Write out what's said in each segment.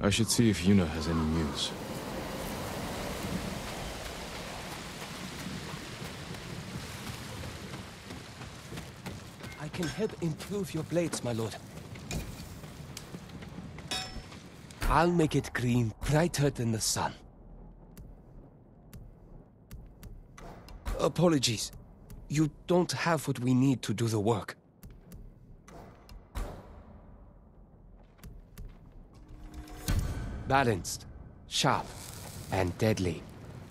I should see if Yuna has any news. I can help improve your blades, my lord. I'll make it green, brighter than the sun. Apologies. You don't have what we need to do the work. Balanced, sharp, and deadly.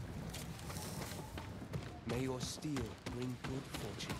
May your steel bring good fortune.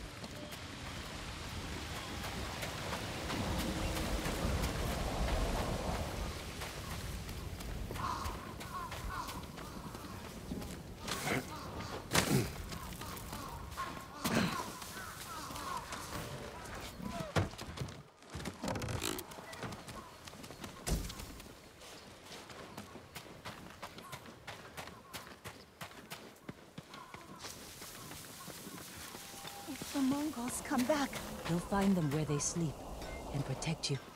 The Mongols come back. You'll find them where they sleep and protect you.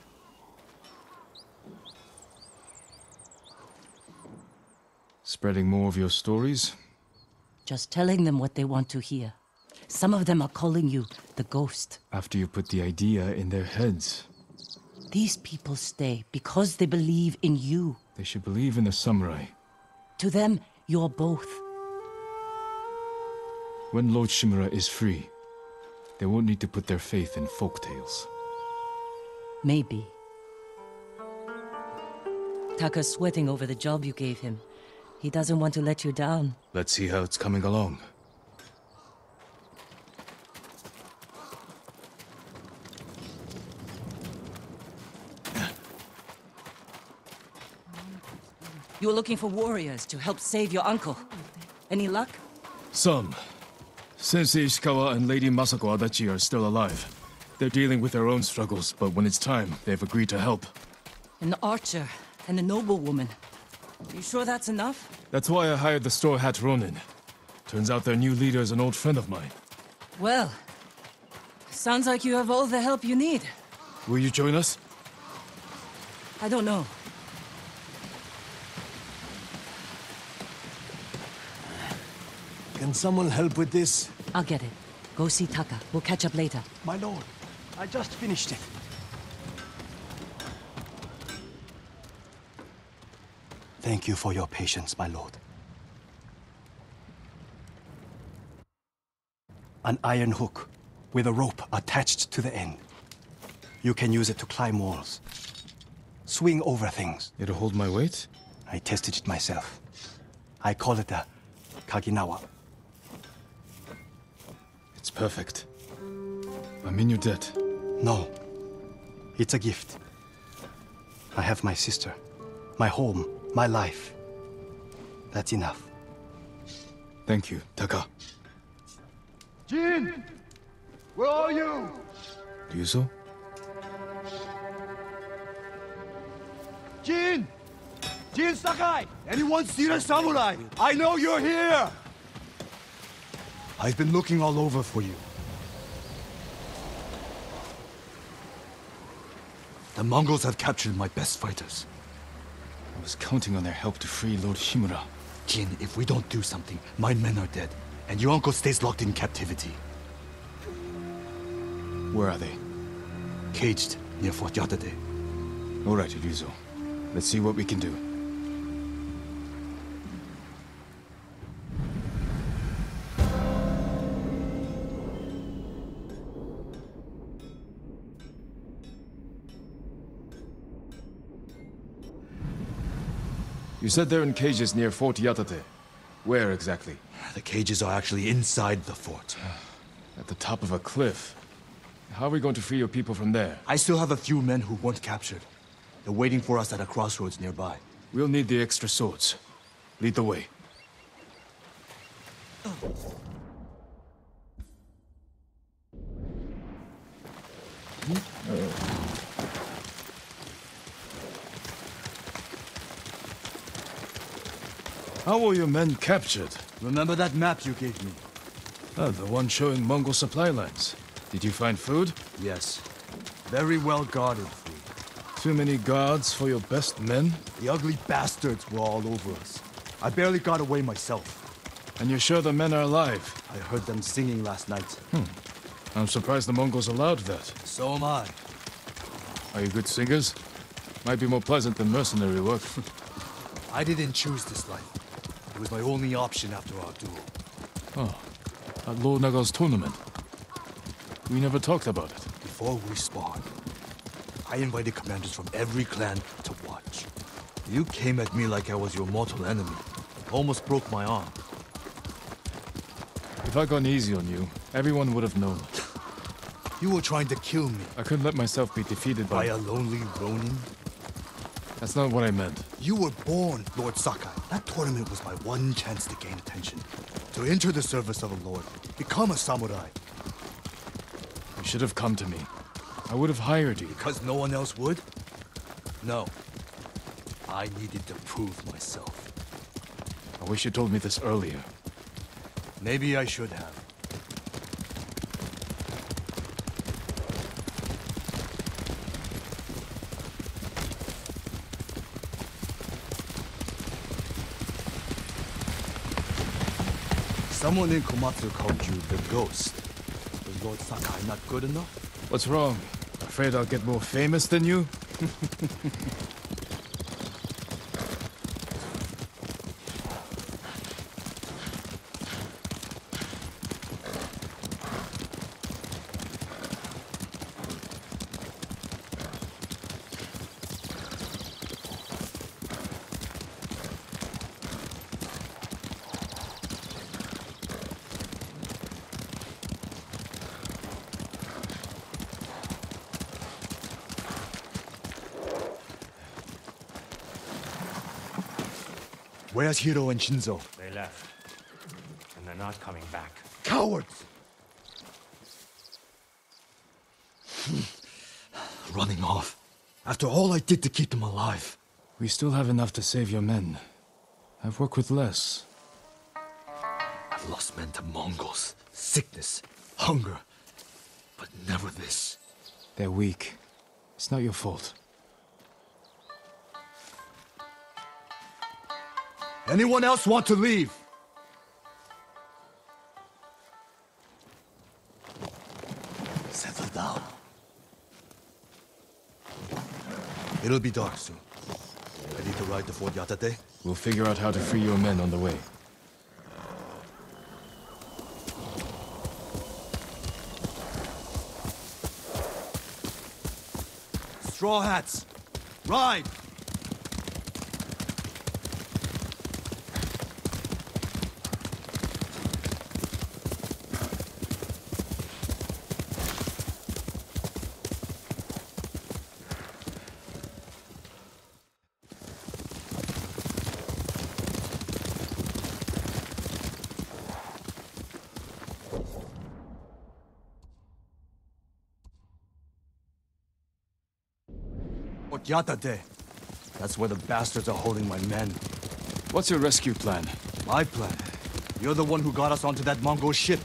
Spreading more of your stories? Just telling them what they want to hear. Some of them are calling you the Ghost. After you put the idea in their heads. These people stay because they believe in you. They should believe in the samurai. To them, you're both. When Lord Shimura is free, they won't need to put their faith in folktales. Maybe. Taka's sweating over the job you gave him. He doesn't want to let you down. Let's see how it's coming along. You were looking for warriors to help save your uncle. Any luck? Some. Sensei Ishikawa and Lady Masako Adachi are still alive. They're dealing with their own struggles, but when it's time, they've agreed to help. An archer and a noblewoman. You sure that's enough? That's why I hired the Straw Hat Ronin. Turns out their new leader is an old friend of mine. Well, sounds like you have all the help you need. Will you join us? I don't know. Can someone help with this? I'll get it. Go see Taka. We'll catch up later. My lord, I just finished it. Thank you for your patience, my lord. An iron hook with a rope attached to the end. You can use it to climb walls. Swing over things. It'll hold my weight? I tested it myself. I call it a Kaginawa. It's perfect. I'm in your debt. No. It's a gift. I have my sister, my home, my life. That's enough. Thank you, Taka. Jin! Where are you? Ryuzo? Jin! Jin Sakai! Anyone seen a samurai? I know you're here! I've been looking all over for you. The Mongols have captured my best fighters. I was counting on their help to free Lord Shimura. Jin, if we don't do something, my men are dead, and your uncle stays locked in captivity. Where are they? Caged near Fort Yatate. All right, Ryuzo. Let's see what we can do. You said they're in cages near Fort Yatate. Where exactly? The cages are actually inside the fort. At the top of a cliff. How are we going to free your people from there? I still have a few men who weren't captured. They're waiting for us at a crossroads nearby. We'll need the extra swords. Lead the way. How were your men captured? Remember that map you gave me? Ah, the one showing Mongol supply lines. Did you find food? Yes. Very well guarded food. Too many guards for your best men? The ugly bastards were all over us. I barely got away myself. And you're sure the men are alive? I heard them singing last night. I'm surprised the Mongols allowed that. So am I. Are you good singers? Might be more pleasant than mercenary work. I didn't choose this life. It was my only option after our duel. Oh, at Lord Nagal's tournament. We never talked about it. Before we spawned, I invited commanders from every clan to watch. You came at me like I was your mortal enemy. Almost broke my arm. If I'd gone easy on you, everyone would have known. You were trying to kill me. I couldn't let myself be defeated By by... a lonely Ronin? That's not what I meant. You were born, Lord Sakai. That tournament was my one chance to gain attention. To enter the service of a lord. Become a samurai. You should have come to me. I would have hired you. Because no one else would? No. I needed to prove myself. I wish you told me this earlier. Maybe I should have. Someone in Komatsu called you the Ghost. Was Lord Sakai not good enough? What's wrong? Afraid I'll get more famous than you? Where's Hiro and Shinzo? They left. And they're not coming back. Cowards! Running off. After all I did to keep them alive. We still have enough to save your men. I've worked with less. I've lost men to Mongols, sickness, hunger. But never this. They're weak. It's not your fault. Anyone else want to leave? Settle down. It'll be dark soon. Ready to ride to Fort Yatate? We'll figure out how to free your men on the way. Straw hats! Ride! Fort Yatate. That's where the bastards are holding my men. What's your rescue plan? My plan? You're the one who got us onto that Mongol ship.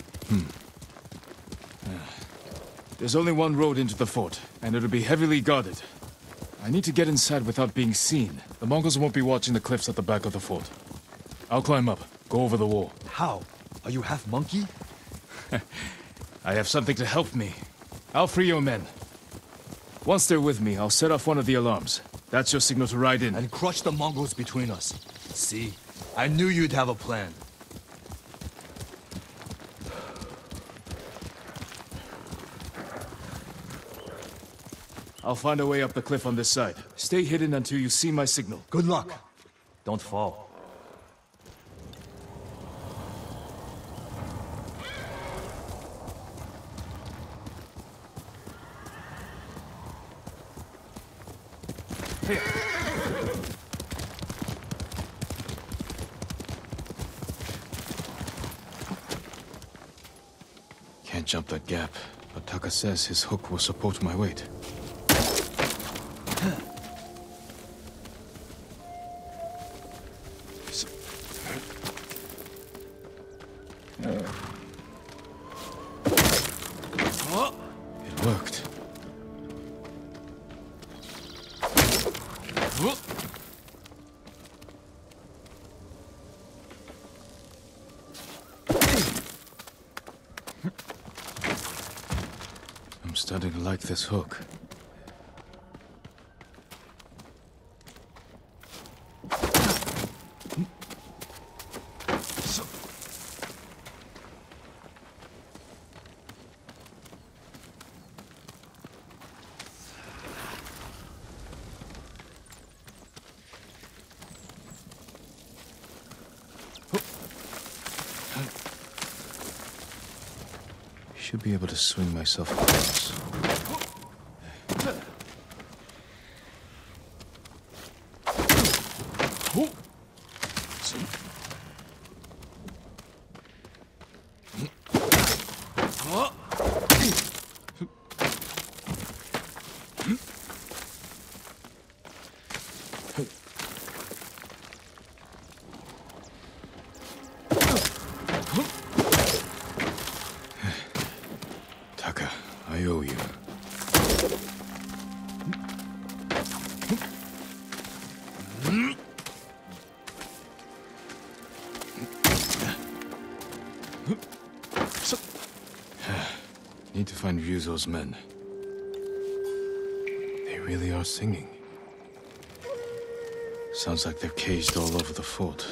There's only one road into the fort, and it'll be heavily guarded. I need to get inside without being seen. The Mongols won't be watching the cliffs at the back of the fort. I'll climb up, go over the wall. How? Are you half monkey? I have something to help me. I'll free your men. Once they're with me, I'll set off one of the alarms. That's your signal to ride in. And crush the Mongols between us. See? I knew you'd have a plan. I'll find a way up the cliff on this side. Stay hidden until you see my signal. Good luck. Don't fall. Can't jump that gap, but Taka says his hook will support my weight. It worked. starting to like this hook. Should be able to swing myself across. Taka, I owe you. Need to find Ryuzo's men. They really are singing. Sounds like they're caged all over the fort.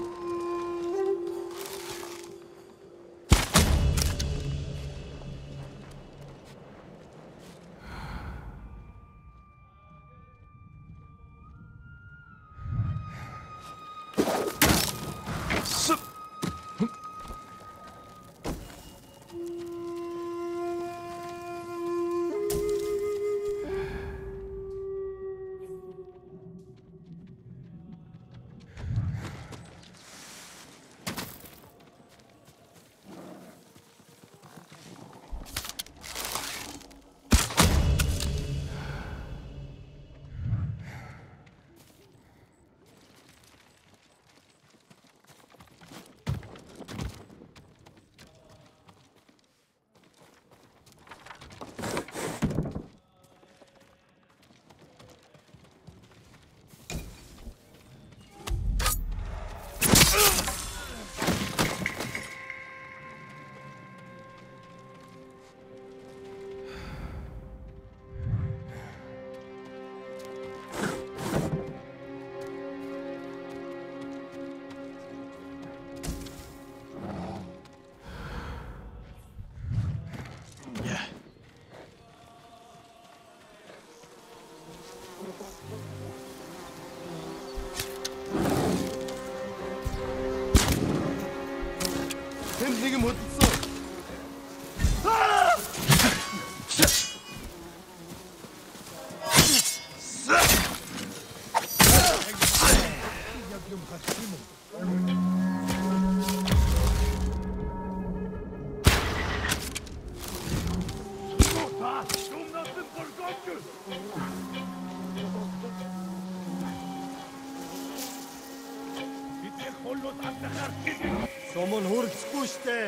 Someone hurtsгүй штэ.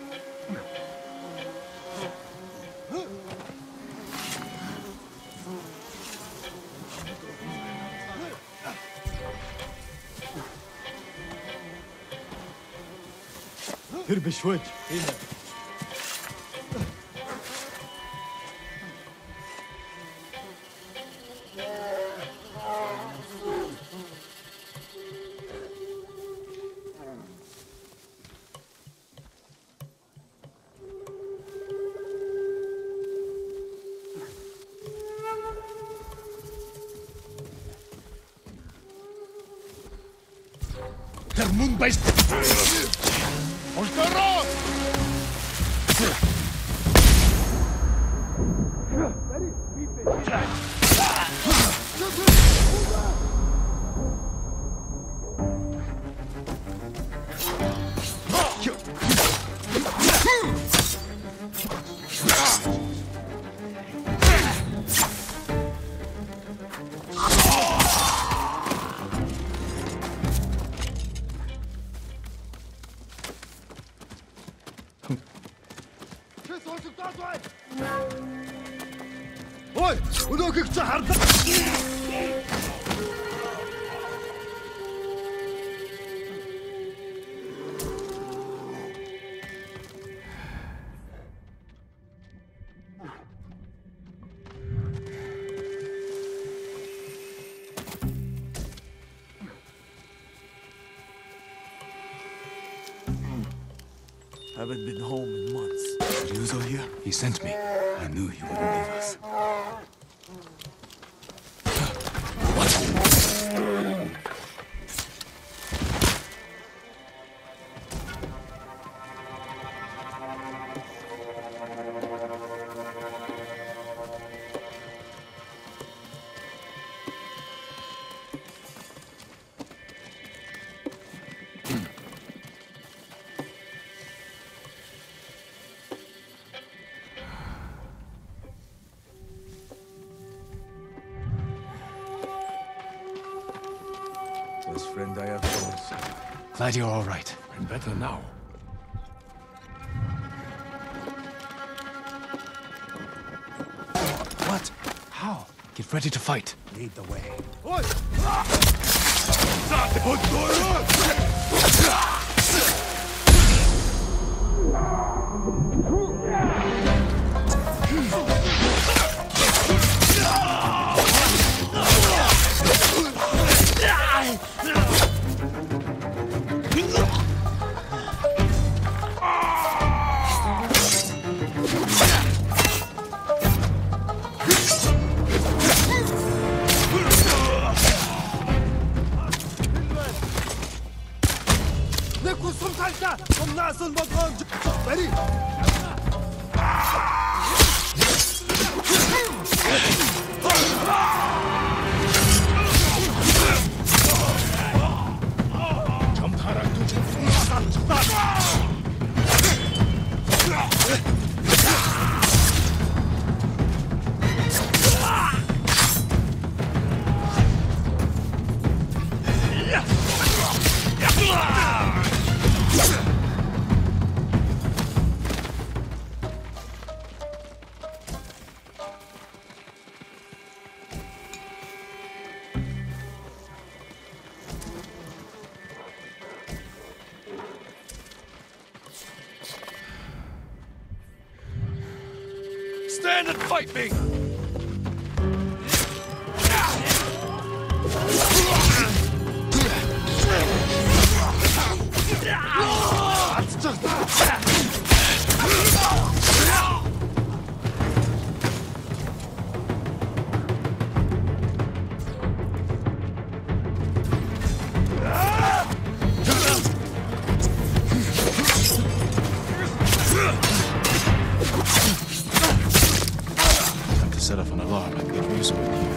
Тэр биш байж. Тийм ээ. Тэр мөн байж. Ордороо! Ой, өнөөхийг чи хардаа. Haven't been home in months. Is Ryuzo here? He sent me. I knew he wouldn't leave us. Best friend I have lost. Glad you're all right. I'm better now. What? How? Get ready to fight. Lead the way. Ready? Stand and fight me! Set off an alarm and get Ryuzo in here.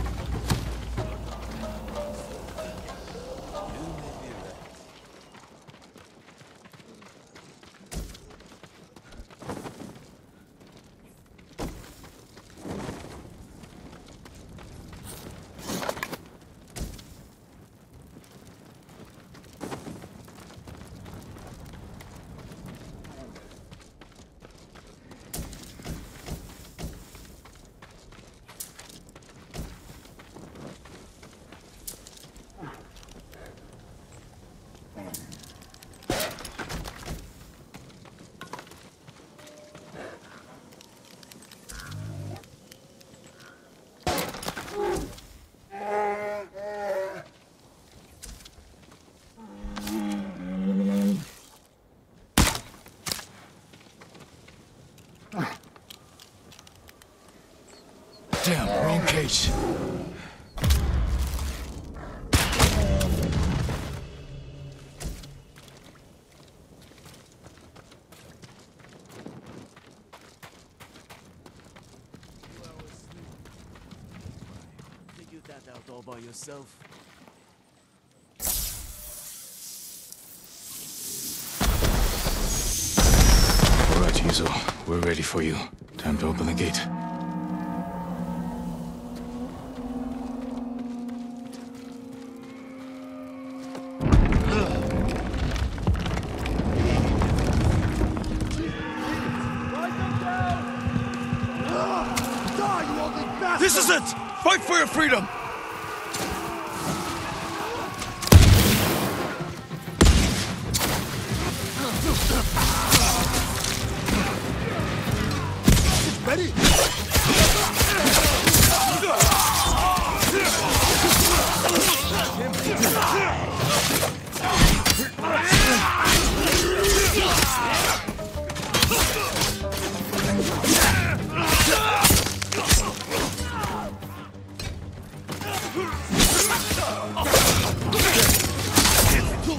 Damn, wrong cage. Figured that out all by yourself. All right, Ryuzo. We're ready for you. Time to open the gate. This is it! Fight for your freedom! Ready?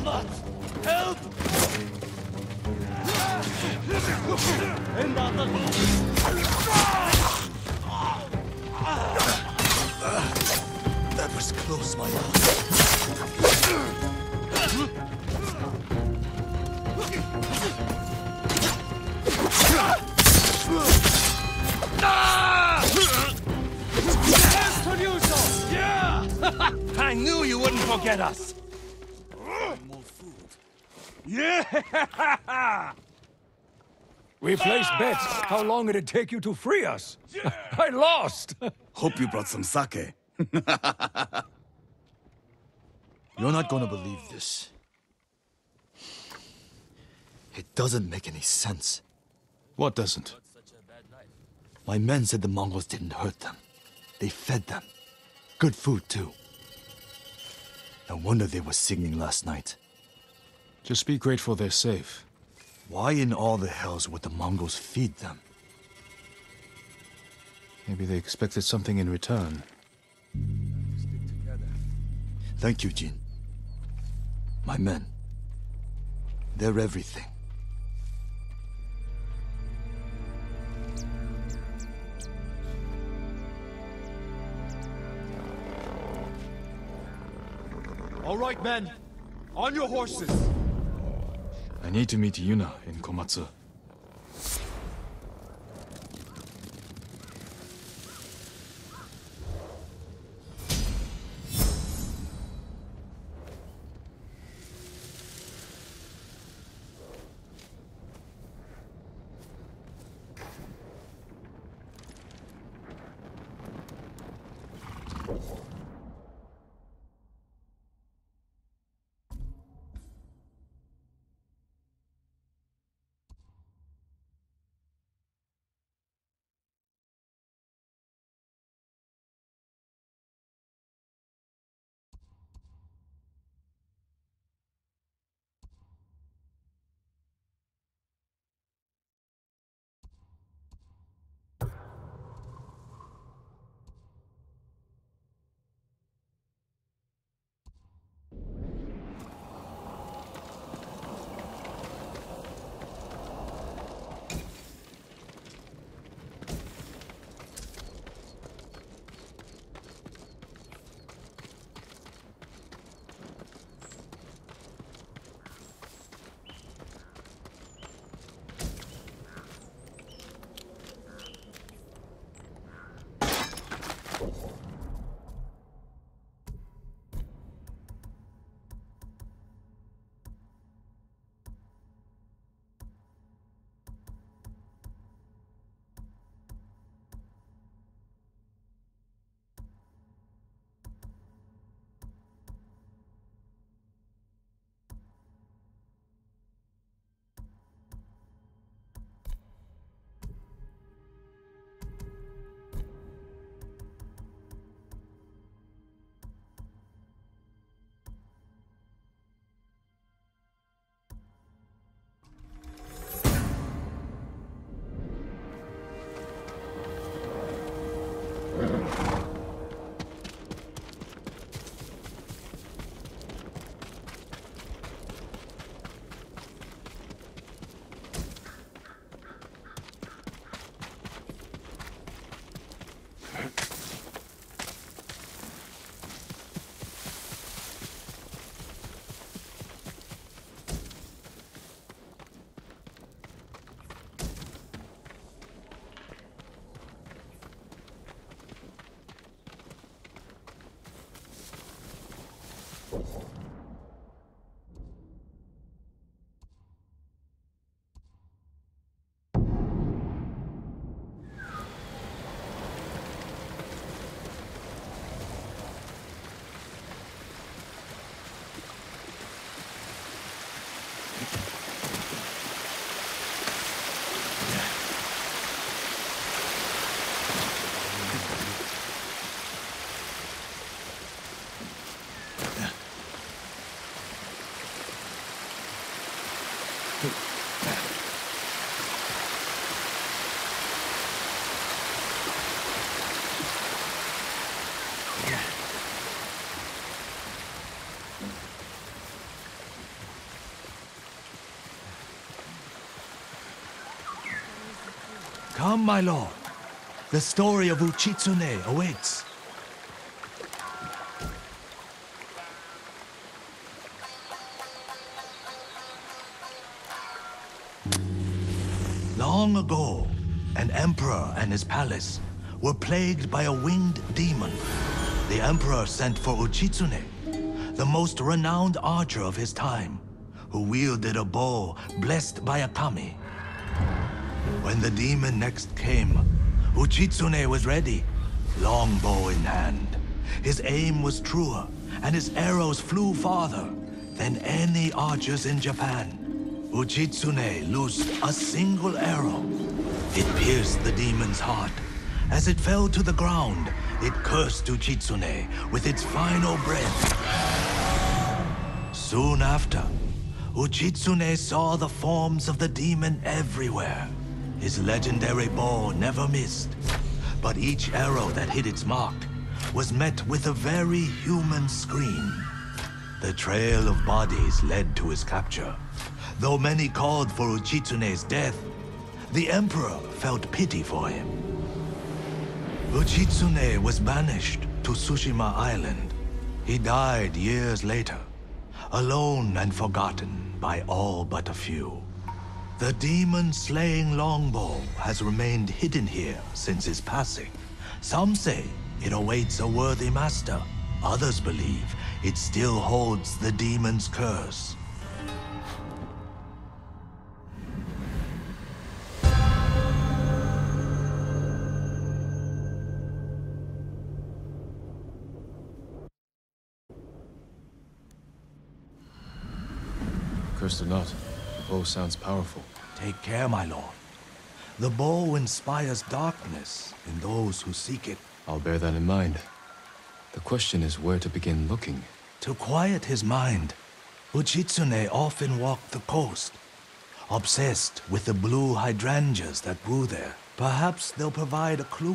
not help! That was close, my lord. I knew you wouldn't forget us! More food. Yeah! We placed bets. How long it'd take you to free us? I lost! Hope you brought some sake. You're not gonna believe this. It doesn't make any sense. What doesn't? My men said the Mongols didn't hurt them. They fed them. Good food, too. No wonder they were singing last night. Just be grateful they're safe. Why in all the hells would the Mongols feed them? Maybe they expected something in return. Thank you, Jin. My men. They're everything. All right, men. On your horses. I need to meet Yuna in Komatsu. Come, my lord. The story of Uchitsune awaits. Long ago, an emperor and his palace were plagued by a winged demon. The emperor sent for Uchitsune, the most renowned archer of his time, who wielded a bow blessed by a kami. When the demon next came, Uchitsune was ready, longbow in hand. His aim was truer, and his arrows flew farther than any archers in Japan. Uchitsune loosed a single arrow. It pierced the demon's heart. As it fell to the ground, it cursed Uchitsune with its final breath. Soon after, Uchitsune saw the forms of the demon everywhere. His legendary bow never missed, but each arrow that hit its mark was met with a very human scream. The trail of bodies led to his capture. Though many called for Uchitsune's death, the emperor felt pity for him. Uchitsune was banished to Tsushima Island. He died years later, alone and forgotten by all but a few. The demon-slaying longbow has remained hidden here since his passing. Some say it awaits a worthy master. Others believe it still holds the demon's curse. Cursed or not, the bow sounds powerful. Take care, my lord. The bow inspires darkness in those who seek it. I'll bear that in mind. The question is where to begin looking. To quiet his mind, Uchitsune often walked the coast, obsessed with the blue hydrangeas that grew there. Perhaps they'll provide a clue.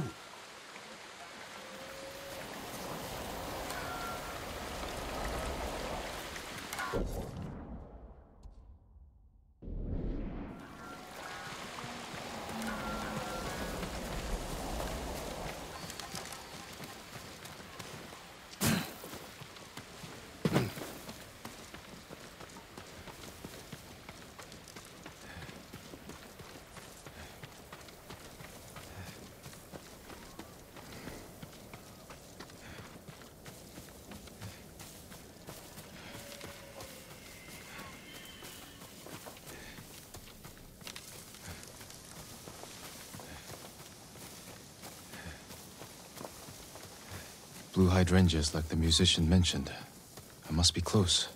Blue hydrangeas like the musician mentioned. I must be close.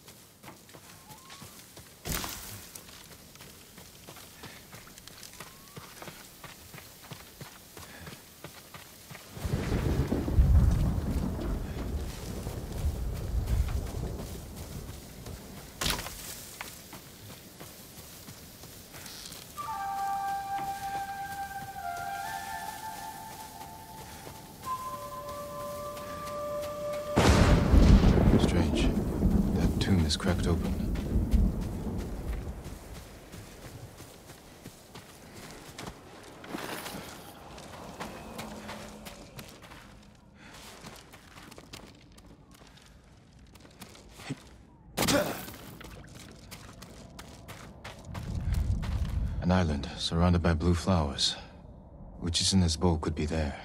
Strange. That tomb is cracked open. An island surrounded by blue flowers. Uchitsune's bow could be there.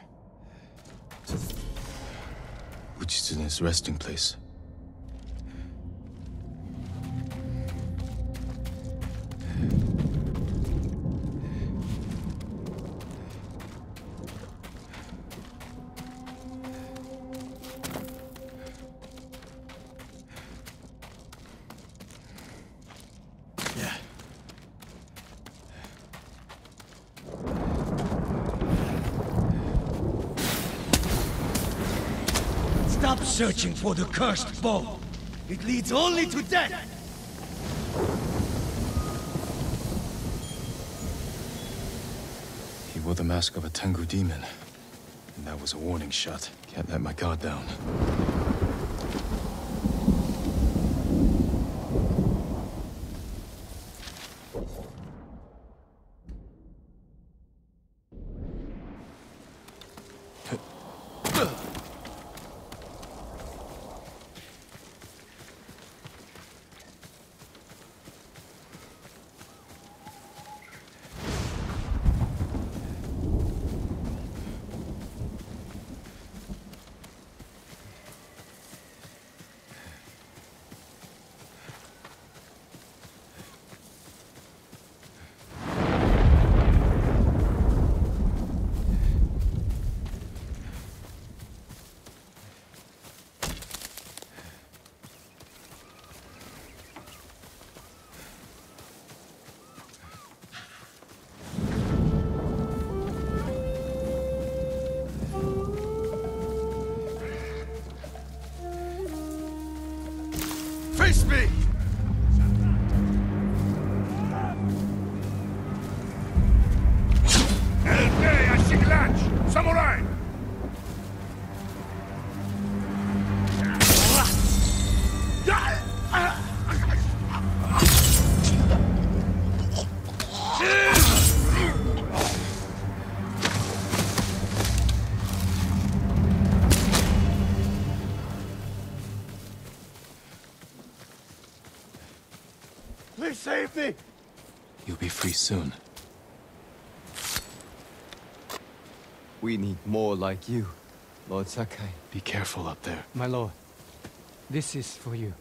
Uchitsune's resting place. Stop searching for the cursed bow. It leads only to death. He wore the mask of a Tengu demon. And that was a warning shot. Can't let my guard down. Face me! Samurai! Please save me! You'll be free soon. We need more like you, Lord Sakai. Be careful up there. My lord, this is for you.